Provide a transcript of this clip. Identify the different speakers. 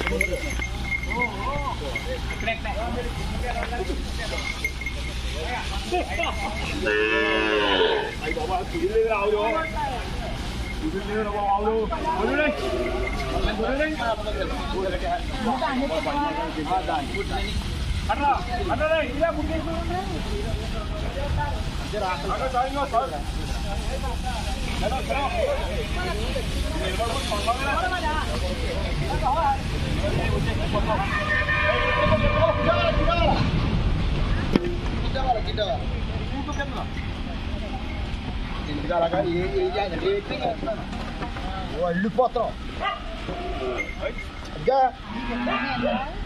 Speaker 1: Thầy bảo bà chỉ lên nào rồi. Lên nào vào luôn. Vào đây. Vào đây. Ada đây, dia mungkin. Ada saya nggak sir. Hello, hello. Kita lagi ini jadi tinggal. Wah, lupa terus. Enggak.